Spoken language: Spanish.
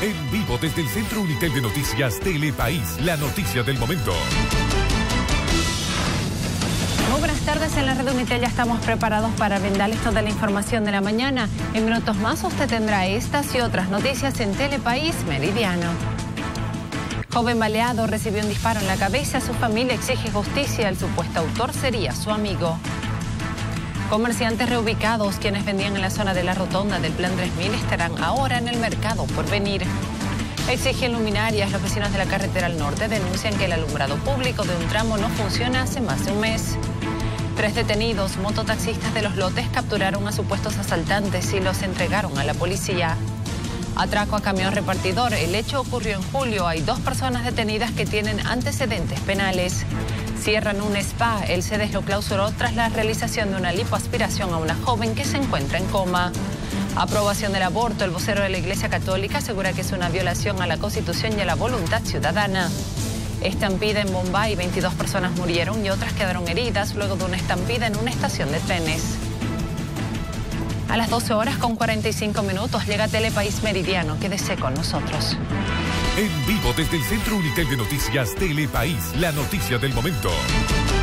En vivo desde el Centro Unitel de Noticias Telepaís, la noticia del momento. Muy buenas tardes, en la red Unitel ya estamos preparados para brindarles toda la información de la mañana. En minutos más usted tendrá estas y otras noticias en Telepaís Meridiano. Joven baleado recibió un disparo en la cabeza. Su familia exige justicia. El supuesto autor sería su amigo. Comerciantes reubicados, quienes vendían en la zona de la rotonda del Plan 3000, estarán ahora en el mercado Porvenir. Exigen luminarias. Los vecinos de la carretera al norte denuncian que el alumbrado público de un tramo no funciona hace más de un mes. 3 detenidos, mototaxistas de Los Lotes, capturaron a supuestos asaltantes y los entregaron a la policía. Atraco a camión repartidor. El hecho ocurrió en julio. Hay 2 personas detenidas que tienen antecedentes penales. Cierran un spa. El CEDES lo clausuró tras la realización de una lipoaspiración a una joven que se encuentra en coma. Aprobación del aborto. El vocero de la Iglesia Católica asegura que es una violación a la Constitución y a la voluntad ciudadana. Estampida en Bombay. 22 personas murieron y otras quedaron heridas luego de una estampida en una estación de trenes. A las 12 horas con 45 minutos llega Telepaís Meridiano. Quédese con nosotros. En vivo desde el Centro Unitel de Noticias Telepaís, la noticia del momento.